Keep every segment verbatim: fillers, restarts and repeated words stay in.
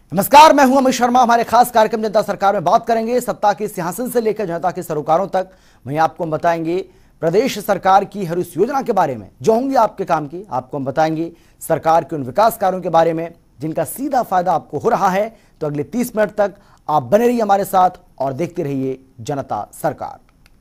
नमस्कार, मैं हूं अमित शर्मा। हमारे खास कार्यक्रम जनता सरकार में बात करेंगे सत्ता के सिंहासन से लेकर जनता के सरोकारों तक। वहीं आपको हम बताएंगे प्रदेश सरकार की हर उस योजना के बारे में जो होंगी आपके काम की। आपको हम बताएंगे सरकार के उन विकास कार्यों के बारे में जिनका सीधा फायदा आपको हो रहा है। तो अगले तीस मिनट तक आप बने रहिए हमारे साथ और देखते रहिए जनता सरकार।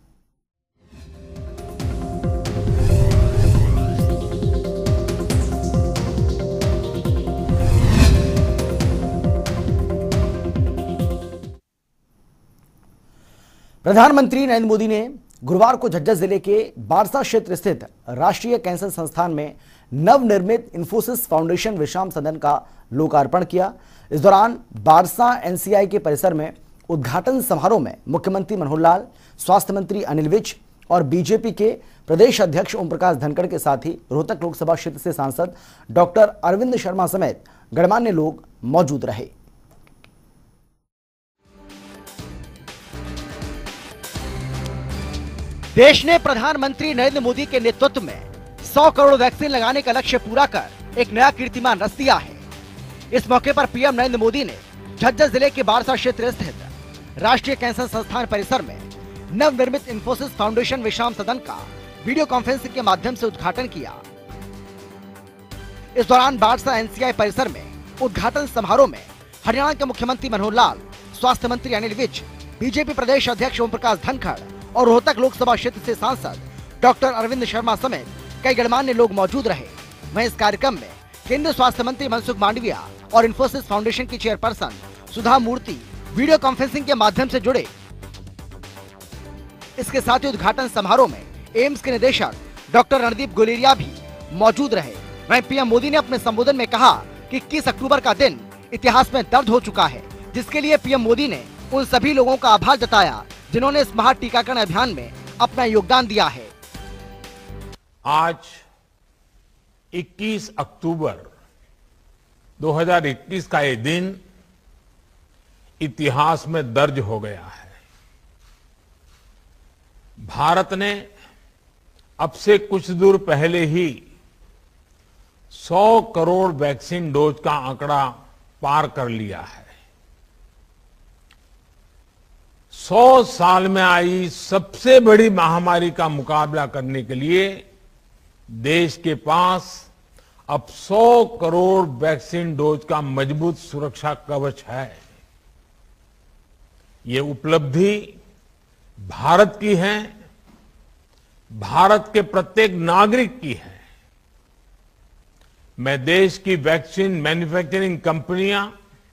प्रधानमंत्री नरेंद्र मोदी ने गुरुवार को झज्जर जिले के बारसा क्षेत्र स्थित राष्ट्रीय कैंसर संस्थान में नवनिर्मित इंफोसिस फाउंडेशन विश्राम सदन का लोकार्पण किया। इस दौरान बारसा एनसीआई के परिसर में उद्घाटन समारोह में मुख्यमंत्री मनोहर लाल, स्वास्थ्य मंत्री अनिल विज और बीजेपी के प्रदेश अध्यक्ष ओम प्रकाश धनखड़ के साथ ही रोहतक लोकसभा क्षेत्र से सांसद डॉक्टर अरविंद शर्मा समेत गणमान्य लोग मौजूद रहे। देश ने प्रधानमंत्री नरेंद्र मोदी के नेतृत्व में सौ करोड़ वैक्सीन लगाने का लक्ष्य पूरा कर एक नया कीर्तिमान रच दिया है। इस मौके पर पीएम नरेंद्र मोदी ने झज्जर जिले के बारसा क्षेत्र स्थित राष्ट्रीय कैंसर संस्थान परिसर में नवनिर्मित इंफोसिस फाउंडेशन विश्राम सदन का वीडियो कॉन्फ्रेंसिंग के माध्यम से उद्घाटन किया। इस दौरान बारसा एनसीआई परिसर में उद्घाटन समारोह में हरियाणा के मुख्यमंत्री मनोहर लाल, स्वास्थ्य मंत्री अनिल विज, बीजेपी प्रदेश अध्यक्ष ओम प्रकाश धनखड़ और रोहतक लोकसभा क्षेत्र से सांसद डॉक्टर अरविंद शर्मा समेत कई गणमान्य लोग मौजूद रहे। वहीं इस कार्यक्रम में केंद्रीय स्वास्थ्य मंत्री मनसुख मांडविया और इंफोसिस फाउंडेशन की chairperson Sudha Murthy video conferencing के माध्यम से जुड़े। इसके साथ ही उद्घाटन समारोह में एम्स के निदेशक डॉक्टर रणदीप गुलेरिया भी मौजूद रहे। वहीं पीएम मोदी ने अपने संबोधन में कहा कि इक्कीस अक्टूबर का दिन इतिहास में दर्ज हो चुका है, जिसके लिए पीएम मोदी ने उन सभी लोगों का आभार जताया जिन्होंने इस महा टीकाकरण अभियान में अपना योगदान दिया है। आज इक्कीस अक्टूबर दो हज़ार इक्कीस का ये दिन इतिहास में दर्ज हो गया है। भारत ने अब से कुछ दूर पहले ही सौ करोड़ वैक्सीन डोज का आंकड़ा पार कर लिया है। सौ साल में आई सबसे बड़ी महामारी का मुकाबला करने के लिए देश के पास अब सौ करोड़ वैक्सीन डोज का मजबूत सुरक्षा कवच है। ये उपलब्धि भारत की है, भारत के प्रत्येक नागरिक की है। मैं देश की वैक्सीन मैन्युफैक्चरिंग कंपनियां,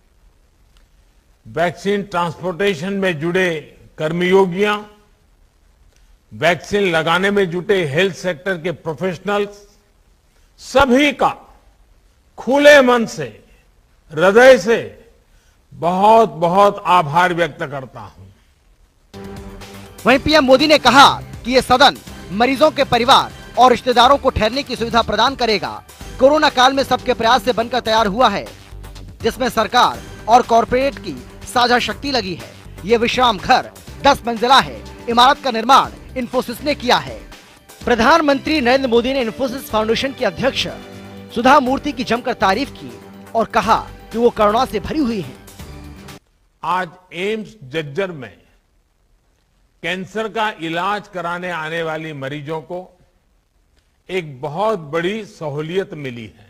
वैक्सीन ट्रांसपोर्टेशन में जुड़े कर्मयोगियां, वैक्सीन लगाने में जुटे हेल्थ सेक्टर के प्रोफेशनल्स, सभी का खुले मन से, हृदय से बहुत बहुत आभार व्यक्त करता हूं। वहीं पीएम मोदी ने कहा कि ये सदन मरीजों के परिवार और रिश्तेदारों को ठहरने की सुविधा प्रदान करेगा। कोरोना काल में सबके प्रयास से बनकर तैयार हुआ है, जिसमें सरकार और कॉरपोरेट की साझा शक्ति लगी है। ये विश्राम घर दस मंजिला है। इमारत का निर्माण इंफोसिस ने किया है। प्रधानमंत्री नरेंद्र मोदी ने इंफोसिस फाउंडेशन की अध्यक्ष सुधा मूर्ति की जमकर तारीफ की और कहा कि वो करुणा से भरी हुई हैं। आज एम्स झज्जर में कैंसर का इलाज कराने आने वाली मरीजों को एक बहुत बड़ी सहूलियत मिली है।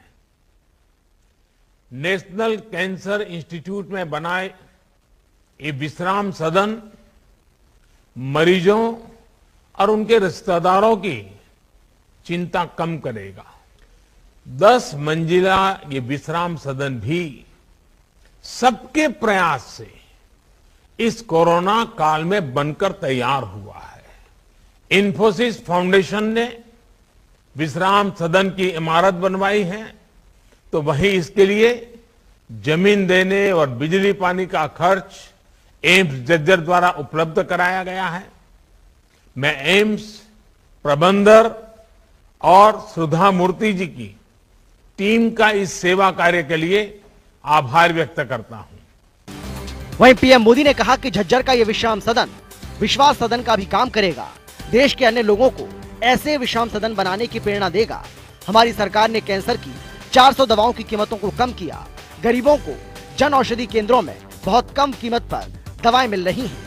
नेशनल कैंसर इंस्टीट्यूट में बनाए ये विश्राम सदन मरीजों और उनके रिश्तेदारों की चिंता कम करेगा। दस मंजिला ये विश्राम सदन भी सबके प्रयास से इस कोरोना काल में बनकर तैयार हुआ है। इंफोसिस फाउंडेशन ने विश्राम सदन की इमारत बनवाई है, तो वहीं इसके लिए जमीन देने और बिजली पानी का खर्च एम्स झज्जर द्वारा उपलब्ध कराया गया है। मैं एम्स प्रबंधक और सुधा मूर्ति जी की टीम का इस सेवा कार्य के लिए आभार व्यक्त करता हूं। वहीं पीएम मोदी ने कहा कि झज्जर का यह विश्राम सदन विश्वास सदन का भी काम करेगा। देश के अन्य लोगों को ऐसे विश्राम सदन बनाने की प्रेरणा देगा। हमारी सरकार ने कैंसर की चार सौ दवाओं की कीमतों को कम किया, गरीबों को जन औषधि केंद्रों में बहुत कम कीमत पर दवाएं मिल रही हैं।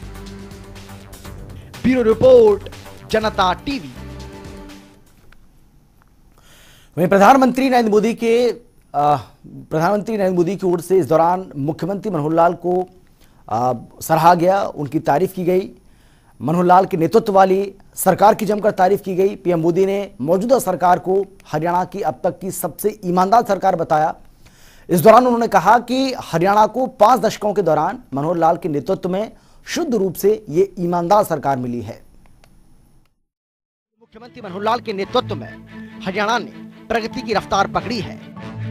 Bureau report, Janta TV. वहीं प्रधानमंत्री नरेंद्र मोदी के आ, प्रधानमंत्री नरेंद्र मोदी की ओर से इस दौरान मुख्यमंत्री मनोहर लाल को आ, सराहा गया, उनकी तारीफ की गई। मनोहर लाल के नेतृत्व वाली सरकार की जमकर तारीफ की गई। पीएम मोदी ने मौजूदा सरकार को हरियाणा की अब तक की सबसे ईमानदार सरकार बताया। इस दौरान उन्होंने कहा कि हरियाणा को पांच दशकों के दौरान मनोहर लाल के नेतृत्व में शुद्ध रूप से ये ईमानदार सरकार मिली है। मुख्यमंत्री मनोहर लाल के नेतृत्व में हरियाणा ने प्रगति की रफ्तार पकड़ी है।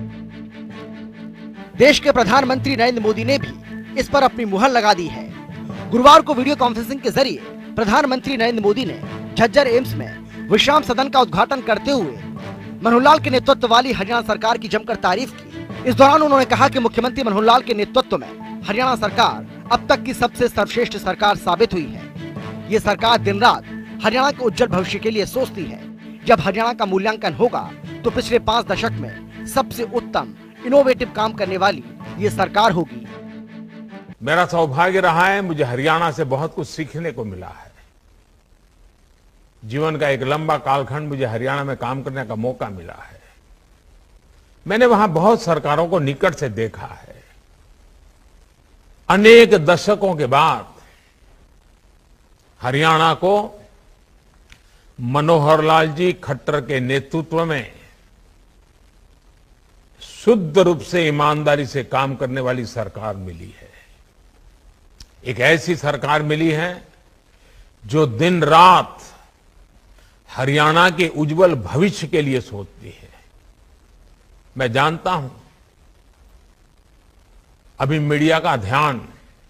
देश के प्रधानमंत्री नरेंद्र मोदी ने भी इस पर अपनी मुहर लगा दी है। गुरुवार को वीडियो कॉन्फ्रेंसिंग के जरिए प्रधानमंत्री नरेंद्र मोदी ने झज्जर एम्स में विश्राम सदन का उद्घाटन करते हुए मनोहर लाल के नेतृत्व वाली हरियाणा सरकार की जमकर तारीफ की। इस दौरान उन्होंने कहा कि मुख्यमंत्री मनोहर लाल के नेतृत्व में हरियाणा सरकार अब तक की सबसे सर्वश्रेष्ठ सरकार साबित हुई है। ये सरकार दिन रात हरियाणा के उज्जवल भविष्य के लिए सोचती है। जब हरियाणा का मूल्यांकन होगा तो पिछले पांच दशक में सबसे उत्तम इनोवेटिव काम करने वाली ये सरकार होगी। मेरा सौभाग्य रहा है, मुझे हरियाणा से बहुत कुछ सीखने को मिला है। जीवन का एक लंबा कालखंड मुझे हरियाणा में काम करने का मौका मिला है। मैंने वहां बहुत सरकारों को निकट से देखा है। अनेक दशकों के बाद हरियाणा को मनोहर लाल जी खट्टर के नेतृत्व में शुद्ध रूप से ईमानदारी से काम करने वाली सरकार मिली है। एक ऐसी सरकार मिली है जो दिन रात हरियाणा के उज्जवल भविष्य के लिए सोचती है। मैं जानता हूं अभी मीडिया का ध्यान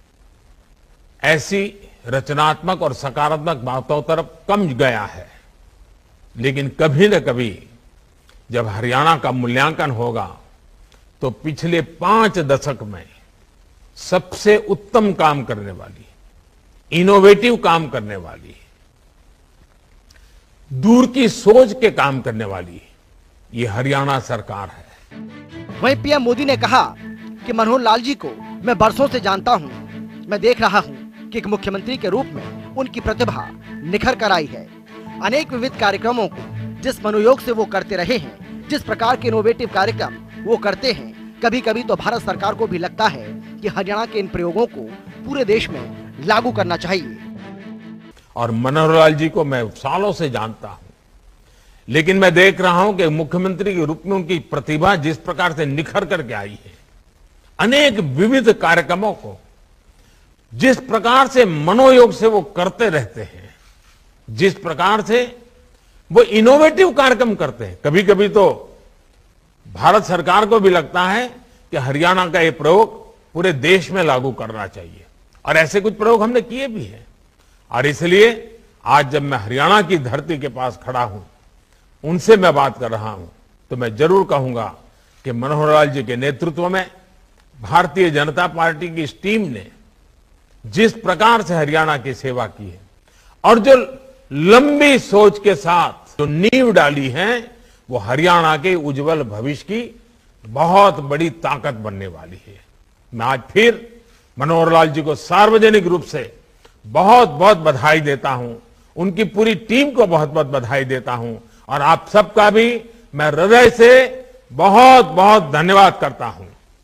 ऐसी रचनात्मक और सकारात्मक बातों तरफ कम गया है, लेकिन कभी न कभी जब हरियाणा का मूल्यांकन होगा तो पिछले पांच दशक में सबसे उत्तम काम करने वाली, इनोवेटिव काम करने वाली, दूर की सोच के काम करने वाली ये हरियाणा सरकार है। वहीं पीएम मोदी ने कहा कि मनोहर लाल जी को मैं बरसों से जानता हूं। मैं देख रहा हूं कि एक मुख्यमंत्री के रूप में उनकी प्रतिभा निखर कर आई है। अनेक विविध कार्यक्रमों को जिस मनोयोग से वो करते रहे हैं, जिस प्रकार के इनोवेटिव कार्यक्रम वो करते हैं, कभी कभी तो भारत सरकार को भी लगता है कि हरियाणा के इन प्रयोगों को पूरे देश में लागू करना चाहिए। और मनोहर लाल जी को मैं सालों से जानता हूं, लेकिन मैं देख रहा हूं कि मुख्यमंत्री के रूप में उनकी प्रतिभा जिस प्रकार से निखर करके आई है, अनेक विविध कार्यक्रमों को जिस प्रकार से मनोयोग से वो करते रहते हैं, जिस प्रकार से वो इनोवेटिव कार्यक्रम करते हैं, कभी कभी तो भारत सरकार को भी लगता है कि हरियाणा का ये प्रयोग पूरे देश में लागू करना चाहिए। और ऐसे कुछ प्रयोग हमने किए भी हैं। और इसलिए आज जब मैं हरियाणा की धरती के पास खड़ा हूं, उनसे मैं बात कर रहा हूं, तो मैं जरूर कहूंगा कि मनोहर लाल जी के नेतृत्व में भारतीय जनता पार्टी की इस टीम ने जिस प्रकार से हरियाणा की सेवा की है और जो लंबी सोच के साथ जो नींव डाली है, वो हरियाणा के उज्जवल भविष्य की बहुत बड़ी ताकत बनने वाली है। मैं आज फिर मनोहर लाल जी को सार्वजनिक रूप से बहुत बहुत बधाई देता हूं, उनकी पूरी टीम को बहुत बहुत बधाई देता हूं और आप सबका भी मैं हृदय से बहुत बहुत धन्यवाद करता हूं।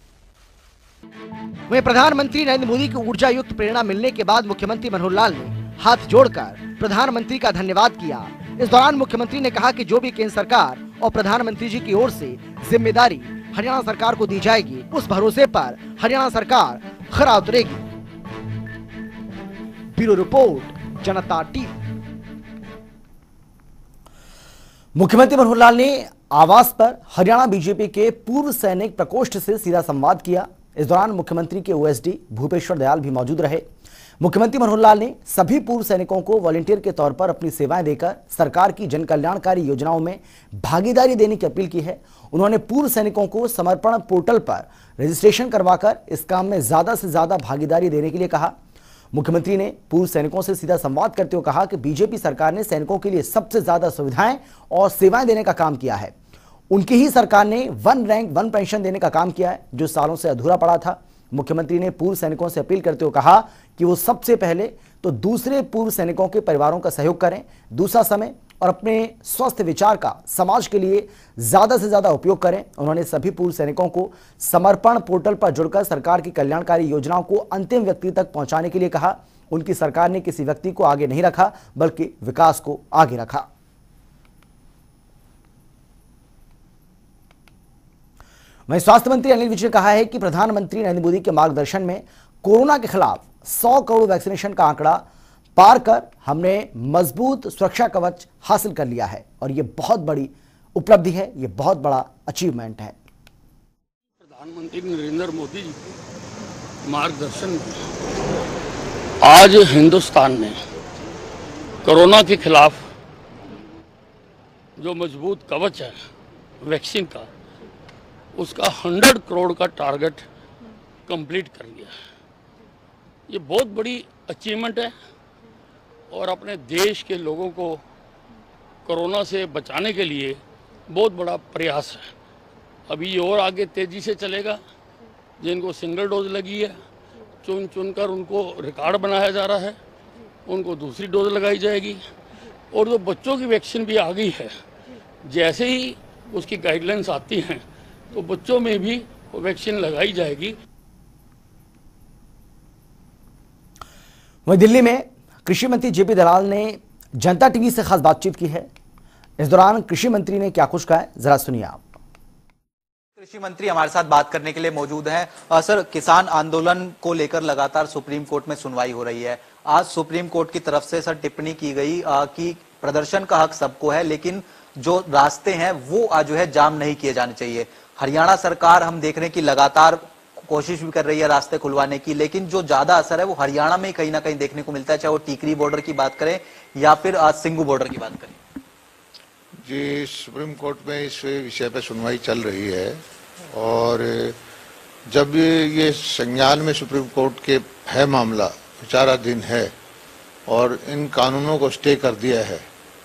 वहीं प्रधानमंत्री नरेंद्र मोदी की ऊर्जा युक्त प्रेरणा मिलने के बाद मुख्यमंत्री मनोहर लाल ने हाथ जोड़कर प्रधानमंत्री का धन्यवाद किया। इस दौरान मुख्यमंत्री ने कहा कि जो भी केंद्र सरकार और प्रधानमंत्री जी की ओर से जिम्मेदारी हरियाणा सरकार को दी जाएगी, उस भरोसे पर हरियाणा सरकार खरा उतरेगी। Bureau report, Janta TV. मुख्यमंत्री मनोहर लाल ने आवास पर हरियाणा बीजेपी के पूर्व सैनिक प्रकोष्ठ से सीधा संवाद किया। इस दौरान मुख्यमंत्री के ओएसडी भूपेश्वर दयाल भी मौजूद रहे। मुख्यमंत्री मनोहर लाल ने सभी पूर्व सैनिकों को वॉलंटियर के तौर पर अपनी सेवाएं देकर सरकार की जन कल्याणकारी योजनाओं में भागीदारी देने की अपील की है। उन्होंने पूर्व सैनिकों को समर्पण पोर्टल पर रजिस्ट्रेशन करवाकर इस काम में ज्यादा से ज्यादा भागीदारी देने के लिए कहा। मुख्यमंत्री ने पूर्व सैनिकों से सीधा संवाद करते हुए कहा कि बीजेपी सरकार ने सैनिकों के लिए सबसे ज्यादा सुविधाएं और सेवाएं देने का काम किया है। उनकी ही सरकार ने वन रैंक वन पेंशन देने का काम किया है, जो सालों से अधूरा पड़ा था। मुख्यमंत्री ने पूर्व सैनिकों से अपील करते हुए कहा कि वो सबसे पहले तो दूसरे पूर्व सैनिकों के परिवारों का सहयोग करें, दूसरा समय और अपने स्वस्थ विचार का समाज के लिए ज्यादा से ज्यादा उपयोग करें। उन्होंने सभी पूर्व सैनिकों को समर्पण पोर्टल पर जुड़कर सरकार की कल्याणकारी योजनाओं को अंतिम व्यक्ति तक पहुंचाने के लिए कहा। उनकी सरकार ने किसी व्यक्ति को आगे नहीं रखा, बल्कि विकास को आगे रखा। वहीं स्वास्थ्य मंत्री अनिल विज ने कहा है कि प्रधानमंत्री नरेंद्र मोदी के मार्गदर्शन में कोरोना के खिलाफ सौ करोड़ वैक्सीनेशन का आंकड़ा पार कर हमने मजबूत सुरक्षा कवच हासिल कर लिया है और यह बहुत बड़ी उपलब्धि है, यह बहुत बड़ा अचीवमेंट है। प्रधानमंत्री नरेंद्र मोदी जी के मार्गदर्शन में आज हिंदुस्तान ने कोरोना के खिलाफ जो मजबूत कवच है वैक्सीन का, उसका सौ करोड़ का टारगेट कंप्लीट कर लिया है। ये बहुत बड़ी अचीवमेंट है और अपने देश के लोगों को कोरोना से बचाने के लिए बहुत बड़ा प्रयास है। अभी ये और आगे तेज़ी से चलेगा। जिनको सिंगल डोज लगी है, चुन चुन कर उनको रिकॉर्ड बनाया जा रहा है, उनको दूसरी डोज लगाई जाएगी। और जो बच्चों की वैक्सीन भी आ गई है, जैसे ही उसकी गाइडलाइंस आती हैं तो बच्चों में भी वैक्सीन लगाई जाएगी। वहीं दिल्ली में कृषि मंत्री जेपी दलाल ने जनता टीवी से खास बातचीत की है। इस दौरान कृषि मंत्री ने क्या कुछ कहा है, जरा सुनिए आप। कृषि मंत्री हमारे साथ बात करने के लिए मौजूद हैं। सर, किसान आंदोलन को लेकर लगातार सुप्रीम कोर्ट में सुनवाई हो रही है। आज सुप्रीम कोर्ट की तरफ से सर टिप्पणी की गई आ, कि प्रदर्शन का हक सबको है, लेकिन जो रास्ते हैं वो आज जो है जाम नहीं किए जाने चाहिए। हरियाणा सरकार हम देख रहे हैं कि लगातार कोशिश भी कर रही है रास्ते खुलवाने की, लेकिन जो ज्यादा असर है वो हरियाणा में कहीं ना कहीं देखने को मिलता है, चाहे वो टीकरी बॉर्डर की बात करें या फिर सिंगू बॉर्डर की बात करें। जी, सुप्रीम कोर्ट में इस विषय पर सुनवाई चल रही है और जब ये संज्ञान में सुप्रीम कोर्ट के है मामला विचाराधीन है और इन कानूनों को स्टे कर दिया है,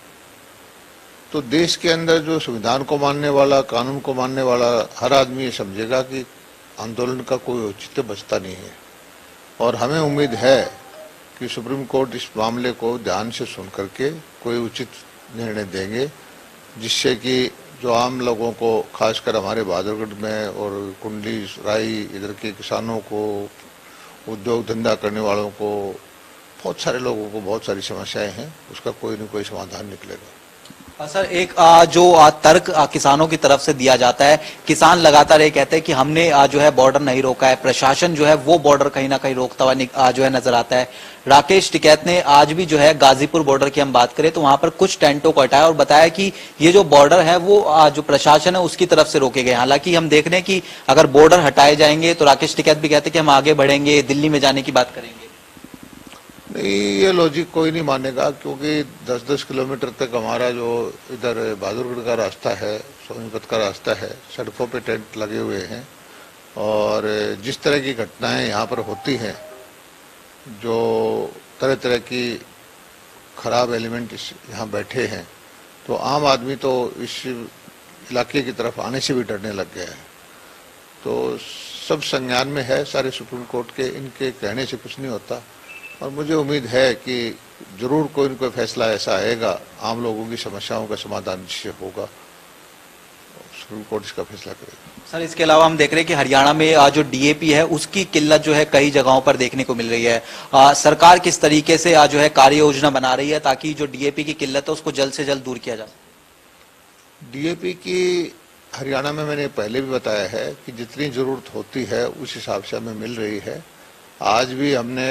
तो देश के अंदर जो संविधान को मानने वाला, कानून को मानने वाला हर आदमी ये समझेगा कि आंदोलन का कोई औचित्य बचता नहीं है। और हमें उम्मीद है कि सुप्रीम कोर्ट इस मामले को ध्यान से सुन करके कोई उचित निर्णय देंगे, जिससे कि जो आम लोगों को, खासकर हमारे बहादुरगढ़ में और कुंडली राई इधर के किसानों को, उद्योग धंधा करने वालों को, बहुत सारे लोगों को बहुत सारी समस्याएं हैं, उसका कोई न कोई समाधान निकलेगा। सर, एक जो तर्क किसानों की तरफ से दिया जाता है, किसान लगातार ये कहते हैं कि हमने जो है बॉर्डर नहीं रोका है, प्रशासन जो है वो बॉर्डर कहीं ना कहीं रोकता हुआ जो है नजर आता है। राकेश टिकैत ने आज भी जो है गाजीपुर बॉर्डर की हम बात करें तो वहां पर कुछ टेंटों को हटाया और बताया कि ये जो बॉर्डर है वो जो प्रशासन है उसकी तरफ से रोके गए। हालांकि हम देख रहे हैं कि अगर बॉर्डर हटाए जाएंगे तो राकेश टिकैत भी कहते हैं कि हम आगे बढ़ेंगे, दिल्ली में जाने की बात करेंगे। नहीं, ये लॉजिक कोई नहीं मानेगा, क्योंकि दस दस किलोमीटर तक हमारा जो इधर बहादुरगढ़ का रास्ता है, सोनीपत का रास्ता है, सड़कों पे टेंट लगे हुए हैं और जिस तरह की घटनाएं यहाँ पर होती हैं, जो तरह तरह की खराब एलिमेंट यहाँ बैठे हैं, तो आम आदमी तो इस इलाके की तरफ आने से भी डरने लग गया है। तो सब संज्ञान में है सारे सुप्रीम कोर्ट के, इनके कहने से कुछ नहीं होता और मुझे उम्मीद है कि जरूर कोई न कोई फैसला ऐसा आएगा, आम लोगों की समस्याओं का समाधान जिससे होगा, सुप्रीम कोर्ट इसका फैसला करेगा। सर, इसके अलावा हम देख रहे हैं कि हरियाणा में जो डीएपी है उसकी किल्लत जो है कई जगहों पर देखने को मिल रही है। आ, सरकार किस तरीके से आज जो है कार्य योजना बना रही है ताकि जो डीएपी की किल्लत है उसको जल्द से जल्द दूर किया जा सके? डीएपी की हरियाणा में मैंने पहले भी बताया है कि जितनी जरूरत होती है उस हिसाब से हमें मिल रही है। आज भी हमने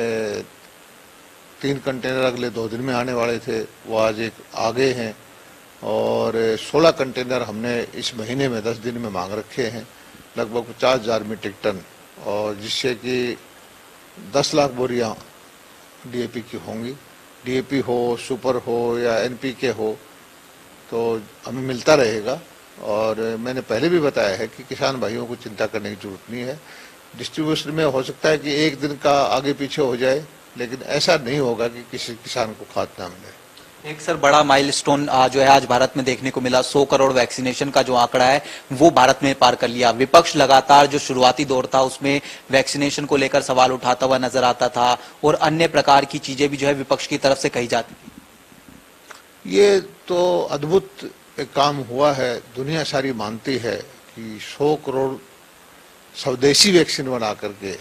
तीन कंटेनर अगले दो दिन में आने वाले थे, वो आज एक आ गए हैं और सोलह कंटेनर हमने इस महीने में दस दिन में मांग रखे हैं, लगभग पचास हजार मीट्रिक टन, और जिससे कि दस लाख बोरियां डीएपी की होंगी। डीएपी हो, सुपर हो या एनपीके हो, तो हमें मिलता रहेगा। और मैंने पहले भी बताया है कि किसान भाइयों को चिंता करने की जरूरत नहीं है। डिस्ट्रीब्यूशन में हो सकता है कि एक दिन का आगे पीछे हो जाए, लेकिन ऐसा नहीं होगा कि किसी किसान को खाद ना मिले। एक सर बड़ा माइलस्टोन जो है आज भारत में देखने को मिला, सौ करोड़ वैक्सीनेशन का जो आंकड़ा है वो भारत में पार कर लिया। विपक्ष लगातार जो शुरुआती दौर था उसमें वैक्सीनेशन को लेकर सवाल उठाता हुआ नजर आता था और अन्य प्रकार की चीजें भी जो है विपक्ष की तरफ से कही जाती थी। ये तो अद्भुत एक काम हुआ है, दुनिया सारी मानती है कि सौ करोड़ स्वदेशी वैक्सीन बना करके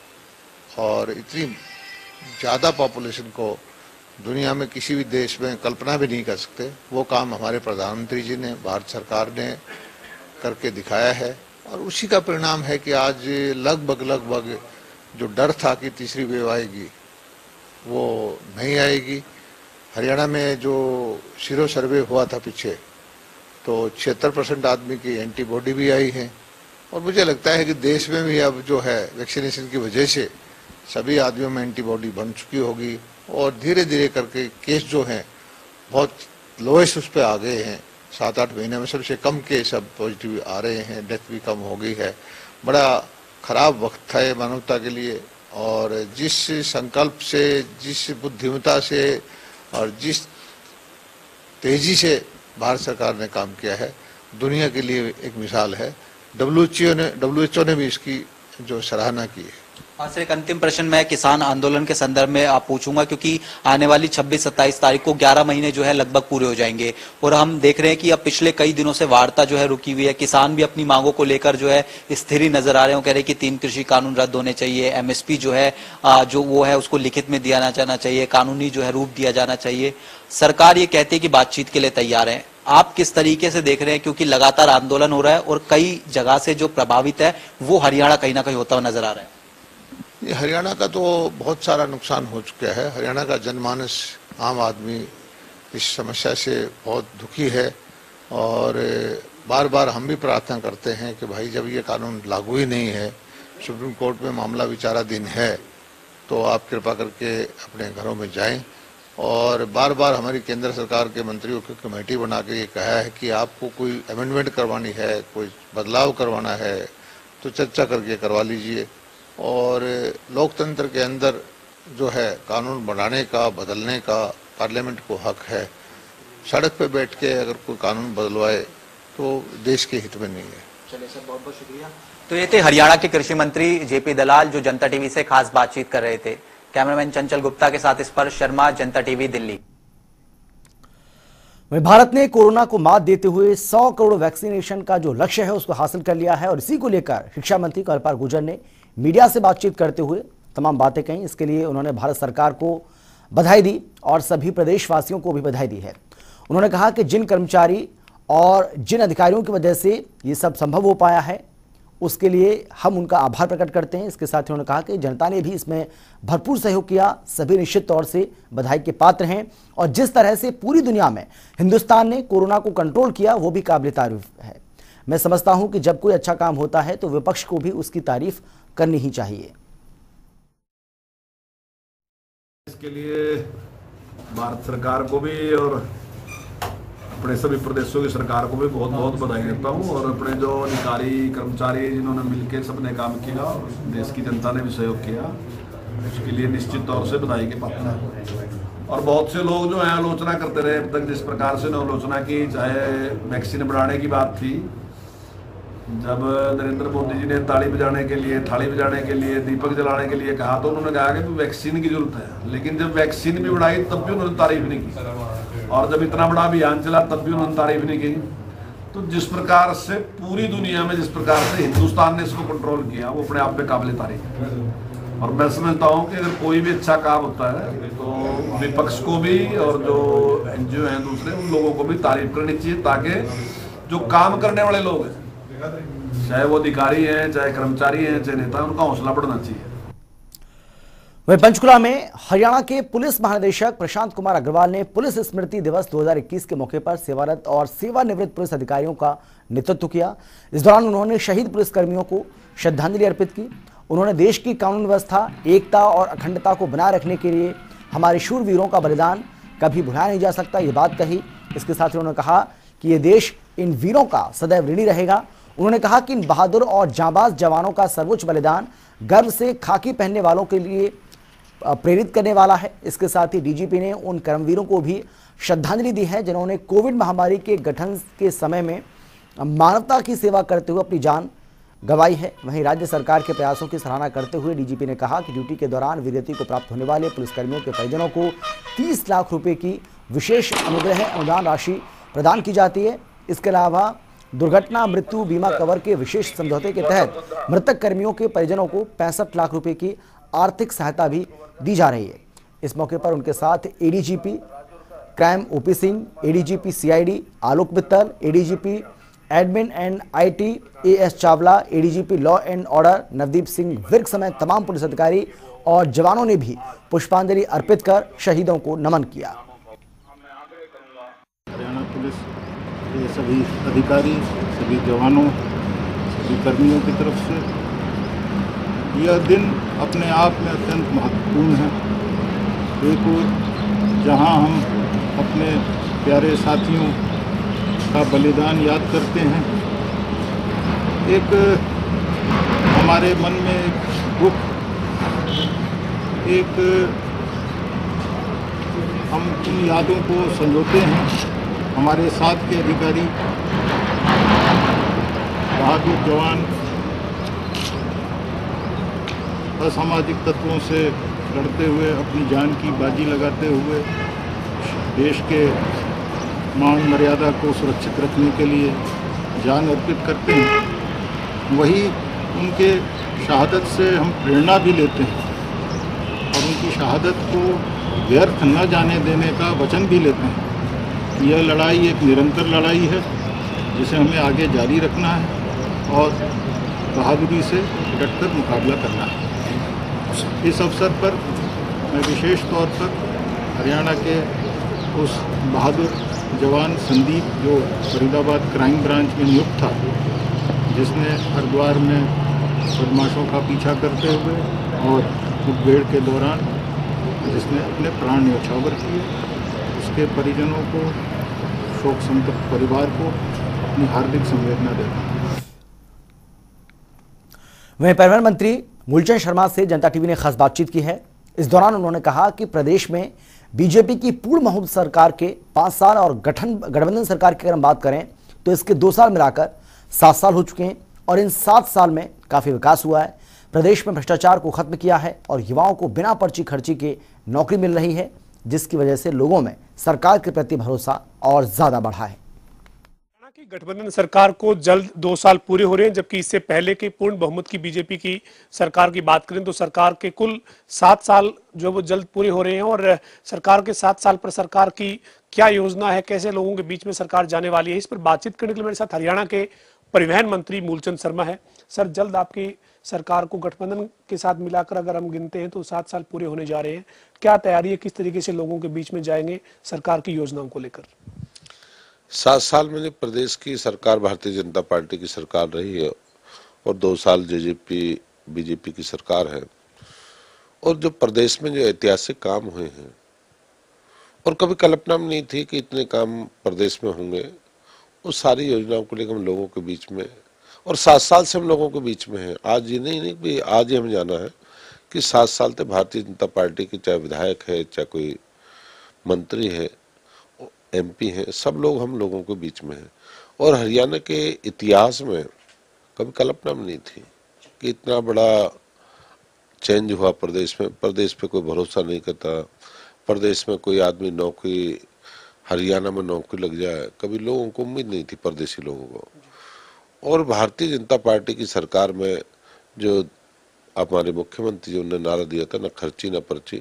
और इतनी ज्यादा पॉपुलेशन को दुनिया में किसी भी देश में कल्पना भी नहीं कर सकते, वो काम हमारे प्रधानमंत्री जी ने, भारत सरकार ने करके दिखाया है। और उसी का परिणाम है कि आज लगभग लगभग जो डर था कि तीसरी वेव आएगी वो नहीं आएगी। हरियाणा में जो सीरो सर्वे हुआ था पीछे, तो छिहत्तर परसेंट आदमी की एंटीबॉडी भी आई है। और मुझे लगता है कि देश में भी अब जो है वैक्सीनेशन की वजह से सभी आदमियों में एंटीबॉडी बन चुकी होगी और धीरे धीरे करके केस जो हैं बहुत लोएस्ट उस पर आ गए हैं। सात आठ महीने में सबसे कम केस अब पॉजिटिव आ रहे हैं, डेथ भी कम हो गई है। बड़ा खराब वक्त था ये मानवता के लिए, और जिस संकल्प से, जिस बुद्धिमत्ता से और जिस तेजी से भारत सरकार ने काम किया है, दुनिया के लिए एक मिसाल है। डब्ल्यू एच ओ ने डब्ल्यू एच ओ ने भी इसकी जो सराहना की है। और सर एक अंतिम प्रश्न मैं किसान आंदोलन के संदर्भ में आप पूछूंगा, क्योंकि आने वाली छब्बीस सत्ताईस तारीख को ग्यारह महीने जो है लगभग पूरे हो जाएंगे और हम देख रहे हैं कि अब पिछले कई दिनों से वार्ता जो है रुकी हुई है। किसान भी अपनी मांगों को लेकर जो है स्थिर ही नजर आ रहे हैं। कह रहे हैं कि तीन कृषि कानून रद्द होने चाहिए, एमएसपी जो है जो वो है उसको लिखित में दिया जाना चाहिए, कानूनी जो है रूप दिया जाना चाहिए। सरकार ये कहती है कि बातचीत के लिए तैयार है। आप किस तरीके से देख रहे हैं, क्योंकि लगातार आंदोलन हो रहा है और कई जगह से जो प्रभावित है वो हरियाणा कहीं ना कहीं होता हुआ नजर आ रहा है। ये हरियाणा का तो बहुत सारा नुकसान हो चुका है। हरियाणा का जनमानस, आम आदमी इस समस्या से बहुत दुखी है और बार बार हम भी प्रार्थना करते हैं कि भाई जब ये कानून लागू ही नहीं है, सुप्रीम कोर्ट में मामला विचाराधीन है, तो आप कृपा करके अपने घरों में जाएं। और बार बार हमारी केंद्र सरकार के मंत्रियों की कमेटी बना के ये कहा है कि आपको कोई अमेंडमेंट करवानी है, कोई बदलाव करवाना है तो चर्चा करके करवा लीजिए। और लोकतंत्र के अंदर जो है कानून बनाने का, बदलने का पार्लियामेंट को हक है। सड़क पे बैठ के अगर कोई कानून बदलवाए तो देश के हित में नहीं है। चलिए सर, बहुत बहुत शुक्रिया। तो ये थे हरियाणा के कृषि मंत्री जेपी दलाल जो जनता टीवी से खास बातचीत कर रहे थे। कैमरामैन चंचल गुप्ता के साथ स्पर्श शर्मा, जनता टीवी दिल्ली। वहीं भारत ने कोरोना को मात देते हुए सौ करोड़ वैक्सीनेशन का जो लक्ष्य है उसको हासिल कर लिया है और इसी को लेकर शिक्षा मंत्री कल्पाल गुर्जर ने मीडिया से बातचीत करते हुए तमाम बातें कहीं। इसके लिए उन्होंने भारत सरकार को बधाई दी और सभी प्रदेशवासियों को भी बधाई दी है। उन्होंने कहा कि जिन कर्मचारी और जिन अधिकारियों की वजह से ये सब संभव हो पाया है उसके लिए हम उनका आभार प्रकट करते हैं। इसके साथ ही उन्होंने कहा कि जनता ने भी इसमें भरपूर सहयोग किया, सभी निश्चित तौर से बधाई के पात्र हैं और जिस तरह से पूरी दुनिया में हिंदुस्तान ने कोरोना को कंट्रोल किया वो भी काबिल तारीफ है। मैं समझता हूं कि जब कोई अच्छा काम होता है तो विपक्ष को भी उसकी तारीफ करनी ही चाहिए। इसके लिए भारत सरकार को भी और अपने सभी प्रदेशों की सरकार को भी बहुत बहुत बधाई देता हूं और अपने जो अधिकारी कर्मचारी जिन्होंने मिलकर सबने काम किया और देश की जनता ने भी सहयोग किया उसके लिए निश्चित तौर से बधाई के पात्र हैं। और बहुत से लोग जो है आलोचना करते रहे अब तक, जिस प्रकार से आलोचना की, चाहे वैक्सीन बढ़ाने की बात थी, जब नरेंद्र मोदी जी ने ताली बजाने के लिए, थाली बजाने के लिए, दीपक जलाने के लिए कहा तो उन्होंने कहा कि वैक्सीन की जरूरत है, लेकिन जब वैक्सीन भी बढ़ाई तब भी उन्होंने तारीफ नहीं की और जब इतना बड़ा अभियान चला तब भी उन्होंने तारीफ नहीं की। तो जिस प्रकार से पूरी दुनिया में जिस प्रकार से हिंदुस्तान ने इसको कंट्रोल किया वो अपने आप में काबिल तारीफ है। और मैं समझता हूँ कि अगर कोई भी अच्छा काम होता है तो विपक्ष को भी और जो एनजीओ हैं दूसरे उन लोगों को भी तारीफ करनी चाहिए, ताकि जो काम करने वाले लोग हैं, चाहे वो अधिकारी हैं, चाहे कर्मचारी हैं, चाहे नेता, उनका हौसला बढ़ना चाहिए। वहीं पंचकुला में हरियाणा के पुलिस महानिदेशक प्रशांत कुमार अग्रवाल ने पुलिस स्मृति दिवस दो हज़ार इक्कीस के मौके पर सेवारत और सेवानिवृत्त पुलिस अधिकारियों का नेतृत्व किया। इस दौरान उन्होंने शहीद पुलिसकर्मियों को श्रद्धांजलि अर्पित की। उन्होंने देश की कानून व्यवस्था, एकता और अखंडता को बनाए रखने के लिए हमारे शूरवीरों का बलिदान कभी भुलाया नहीं जा सकता, ये बात कही। इसके साथ ही उन्होंने कहा कि ये देश इन वीरों का सदैव ऋणी रहेगा। उन्होंने कहा कि इन बहादुर और जांबाज जवानों का सर्वोच्च बलिदान गर्व से खाकी पहनने वालों के लिए प्रेरित करने वाला है। इसके साथ ही डीजीपी ने उन कर्मवीरों को भी श्रद्धांजलि दी है, जिन्होंने कोविड महामारी के गठन के समय में मानवता की सेवा करते हुए अपनी जान गंवाई है। वहीं राज्य सरकार के प्रयासों की सराहना करते हुए डीजीपी ने कहा कि ड्यूटी के दौरान वीरगति को प्राप्त होने वाले पुलिसकर्मियों के परिजनों को तीस लाख रुपए की विशेष अनुग्रह अनुदान राशि प्रदान की जाती है। इसके अलावा दुर्घटना मृत्यु बीमा कवर के विशेष समझौते के तहत मृतक कर्मियों के परिजनों को पैंसठ लाख रुपए की आर्थिक सहायता भी दी जा रही है। इस मौके पर उनके साथ ADGP crime OP Singh, ADGP CID Alok Mittal, ADGP admin and IT AS Chawla, ADGP law and order Navdeep Singh Virk समेत तमाम पुलिस अधिकारी और जवानों ने भी पुष्पांजलि अर्पित कर शहीदों को नमन किया। हरियाणा पुलिस के सभी अधिकारी, सभी जवानों, सभी कर्मियों की तरफ से यह दिन अपने आप में अत्यंत महत्वपूर्ण है। एक ओर जहां हम अपने प्यारे साथियों का बलिदान याद करते हैं, एक हमारे मन में एक दुख, एक हम उन यादों को संजोते हैं। हमारे साथ के अधिकारी बहादुर जवान असामाजिक तत्वों से लड़ते हुए अपनी जान की बाजी लगाते हुए देश के मान मर्यादा को सुरक्षित रखने के लिए जान अर्पित करते हैं। वही उनके शहादत से हम प्रेरणा भी लेते हैं और उनकी शहादत को व्यर्थ न जाने देने का वचन भी लेते हैं। यह लड़ाई एक निरंतर लड़ाई है जिसे हमें आगे जारी रखना है और बहादुरी से डटकर मुकाबला करना है। इस अवसर पर मैं विशेष तौर पर हरियाणा के उस बहादुर जवान संदीप, जो फरीदाबाद क्राइम ब्रांच में नियुक्त था, जिसने हरिद्वार में बदमाशों का पीछा करते हुए और मुठभेड़ के दौरान जिसने अपने प्राण न्यौछावर किए, उसके परिजनों को, शोक संतप्त परिवार को अपनी हार्दिक संवेदना देता हूं। वहीं परिवहन मंत्री मूलचंद शर्मा से जनता टीवी ने खास बातचीत की है। इस दौरान उन्होंने कहा कि प्रदेश में बीजेपी की पूर्ण बहुमत सरकार के पांच साल और गठन गठबंधन सरकार की अगर हम बात करें तो इसके दो साल मिलाकर सात साल हो चुके हैं और इन सात साल में काफी विकास हुआ है। प्रदेश में भ्रष्टाचार को खत्म किया है और युवाओं को बिना पर्ची खर्ची के नौकरी मिल रही है, जिसकी वजह से लोगों में सरकार के प्रति भरोसा और ज्यादा बढ़ा है। कि गठबंधन सरकार को जल्द दो साल पूरे हो रहे हैं, जबकि इससे पहले की पूर्ण बहुमत की बीजेपी की सरकार की बात करें तो सरकार के कुल सात साल जो वो जल्द पूरे हो रहे हैं। और सरकार के सात साल पर सरकार की क्या योजना है, कैसे लोगों के बीच में सरकार जाने वाली है, इस पर बातचीत करने के लिए मेरे साथ हरियाणा के परिवहन मंत्री मूलचंद शर्मा है। सर, जल्द आपकी सरकार को गठबंधन के साथ मिलाकर अगर हम गिनते हैं तो सात साल पूरे होने जा रहे हैं, क्या तैयारी है, किस तरीके से लोगों के बीच में जाएंगे सरकार की योजनाओं को लेकर? सात साल में प्रदेश की सरकार भारतीय जनता पार्टी की सरकार रही है और दो साल जेजेपी बीजेपी की सरकार है। और जो प्रदेश में जो ऐतिहासिक काम हुए हैं और कभी कल्पना में नहीं थी कि इतने काम प्रदेश में होंगे, उस सारी योजनाओं को लेकर हम लोगों के बीच में और सात साल से हम लोगों के बीच में है। आज ये नहीं नहीं कि आज ही हमें जाना है कि सात साल तक भारतीय जनता पार्टी के चाहे विधायक है, चाहे कोई मंत्री है, एमपी हैं, सब लोग हम लोगों के बीच में हैं। और हरियाणा के इतिहास में कभी कल्पना में नहीं थी कि इतना बड़ा चेंज हुआ प्रदेश में। प्रदेश पे कोई भरोसा नहीं करता, प्रदेश में कोई आदमी नौकरी, हरियाणा में नौकरी लग जाए, कभी लोगों को उम्मीद नहीं थी, परदेशी लोगों को। और भारतीय जनता पार्टी की सरकार में जो हमारे मुख्यमंत्री जो ने नारा दिया था, न खर्ची न पर्ची,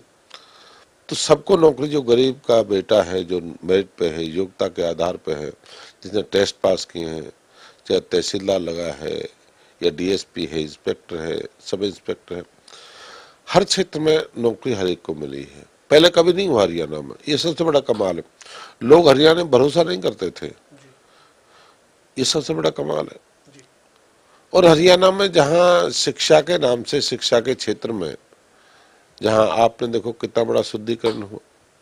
तो सबको नौकरी, जो गरीब का बेटा है, जो मेरिट पे है, योग्यता के आधार पे है, जिसने टेस्ट पास किए हैं, चाहे तहसीलदार लगा है या डीएसपी है, इंस्पेक्टर है, सब इंस्पेक्टर है, हर क्षेत्र में नौकरी हर एक को मिली है। पहले कभी नहीं हुआ हरियाणा में, ये सबसे बड़ा कमाल है। लोग हरियाणा में भरोसा नहीं करते थे, ये सबसे बड़ा कमाल है। और हरियाणा में जहाँ शिक्षा के नाम से, शिक्षा के क्षेत्र में जहां आपने देखो कितना बड़ा शुद्धिकरण हुआ।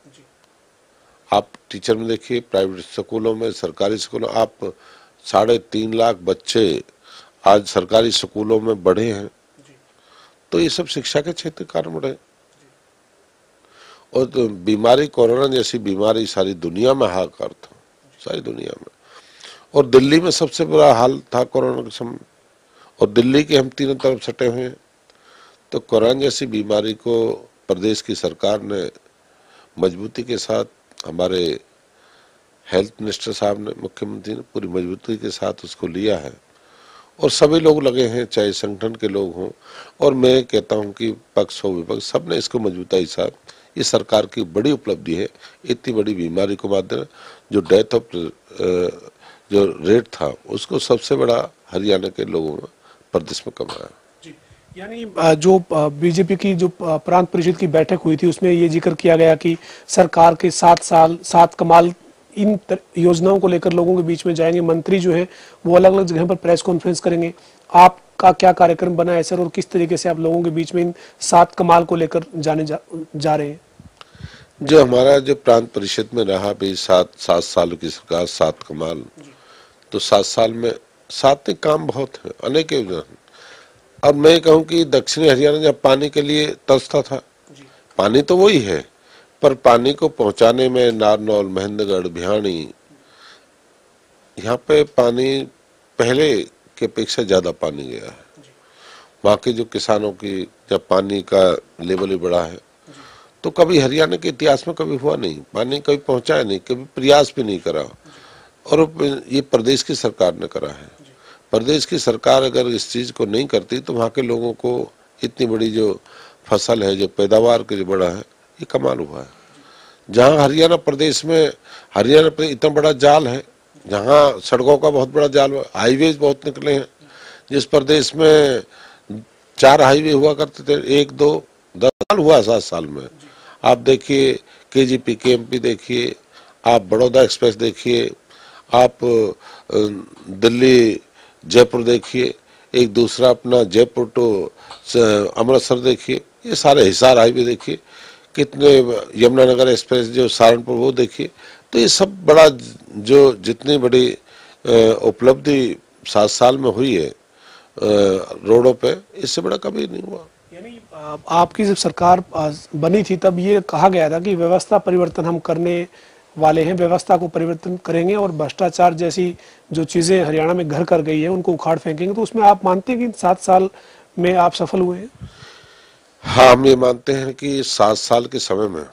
आप टीचर में देखिए, प्राइवेट स्कूलों में, सरकारी स्कूलों, आप साढ़े तीन लाख बच्चे आज सरकारी स्कूलों में बढ़े हैं, तो ये सब शिक्षा के क्षेत्र कारण बढ़े। और तो बीमारी कोरोना जैसी बीमारी सारी दुनिया में हाहाकार था, सारी दुनिया में। और दिल्ली में सबसे बुरा हाल था कोरोना के समय, और दिल्ली के हम तीनों तरफ सटे हुए हैं। तो कोरोना जैसी बीमारी को प्रदेश की सरकार ने मजबूती के साथ, हमारे हेल्थ मिनिस्टर साहब ने, मुख्यमंत्री ने पूरी मजबूती के साथ उसको लिया है, और सभी लोग लगे हैं, चाहे संगठन के लोग हों, और मैं कहता हूं कि पक्ष हो विपक्ष, सबने इसको मजबूताई साथ, ये सरकार की बड़ी उपलब्धि है। इतनी बड़ी बीमारी को मात देना, जो डेथ ऑफ जो रेट था उसको सबसे बड़ा हरियाणा के लोगों ने प्रदेश में कमाया। यानी जो बीजेपी की जो प्रांत परिषद की बैठक हुई थी उसमें ये जिक्र किया गया कि सरकार के सात साल सात कमाल इन योजनाओं को लेकर लोगों के बीच में जाएंगे। मंत्री जो है वो अलग अलग जगह पर प्रेस कॉन्फ्रेंस करेंगे। आपका क्या कार्यक्रम बना है सर, और किस तरीके से आप लोगों के बीच में इन सात कमाल को लेकर जाने जा, जा रहे हैं? जो हमारा जो प्रांत परिषद में रहा भी सात सात सालों की सरकार, सात कमाल, तो सात साल में सात काम बहुत है, अनेक योजना। अब मैं कहूँ कि दक्षिणी हरियाणा जब पानी के लिए तरसता था, पानी तो वही है, पर पानी को पहुंचाने में नारनौल, महेंद्रगढ़, भिवानी, यहाँ पे पानी पहले के अपेक्षा ज्यादा पानी गया है। वहाँ के जो किसानों की जब पानी का लेवल ही बढ़ा है, तो कभी हरियाणा के इतिहास में कभी हुआ नहीं, पानी कभी पहुंचाया नहीं, कभी प्रयास भी नहीं करा, और ये प्रदेश की सरकार ने करा है। प्रदेश की सरकार अगर इस चीज को नहीं करती तो वहाँ के लोगों को इतनी बड़ी जो फसल है, जो पैदावार के जो बड़ा है, ये कमाल हुआ है। जहाँ हरियाणा प्रदेश में, हरियाणा प्रदेश इतना बड़ा जाल है, जहाँ सड़कों का बहुत बड़ा जाल, हाईवेज बहुत निकले हैं। जिस प्रदेश में चार हाईवे हुआ करते थे, एक दो दस साल हुआ सात साल में। आप देखिए केजीपी केएमपी देखिए, आप बड़ौदा एक्सप्रेस देखिए, आप दिल्ली जयपुर देखिए, एक दूसरा अपना जयपुर टू अमृतसर देखिए, ये सारे हिसार हाईवे देखिए, कितने यमुनानगर एक्सप्रेस जो सहारनपुर वो देखिए। तो ये सब बड़ा जो जितनी बड़ी उपलब्धि सात साल में हुई है रोडों पे, इससे बड़ा कभी नहीं हुआ। यानी आपकी जब सरकार बनी थी तब ये कहा गया था कि व्यवस्था परिवर्तन हम करने वाले हैं, व्यवस्था को परिवर्तन करेंगे और भ्रष्टाचार जैसी जो चीजें हरियाणा में घर कर गई है उनको उखाड़ फेंकेंगे। तो उसमें आप मानते हैं कि सात साल में आप सफल हुए हैं? हाँ, हम ये मानते हैं कि सात साल के समय में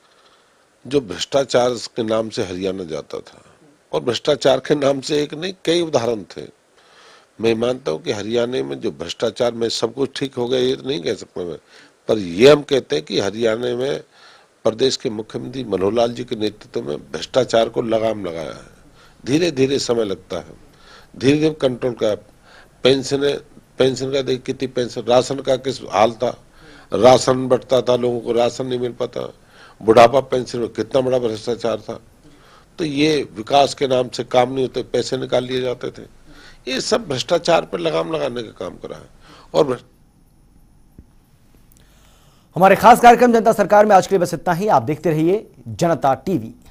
जो भ्रष्टाचार के नाम से हरियाणा जाता था, और भ्रष्टाचार के नाम से एक नहीं कई उदाहरण थे। मैं मानता हूँ कि हरियाणा में जो भ्रष्टाचार में सब कुछ ठीक हो गया ये तो नहीं कह सकता मैं, पर ये हम कहते हैं कि हरियाणा में प्रदेश के मुख्यमंत्री मनोहर लाल जी के नेतृत्व में भ्रष्टाचार को लगाम लगाया है। धीरे धीरे समय लगता है, धीरे धीरे कंट्रोल का। पेंशन पेंशन का देख कितनी पेंशन, राशन का किस हाल था, राशन बंटता था, लोगों को राशन नहीं मिल पाता, बुढ़ापा पेंशन में कितना बड़ा भ्रष्टाचार था। तो ये विकास के नाम से काम नहीं होते, पैसे निकाल लिए जाते थे। ये सब भ्रष्टाचार पर लगाम लगाने का काम करा है। और हमारे खास कार्यक्रम जनता सरकार में आज के लिए बस इतना ही। आप देखते रहिए जनता टीवी।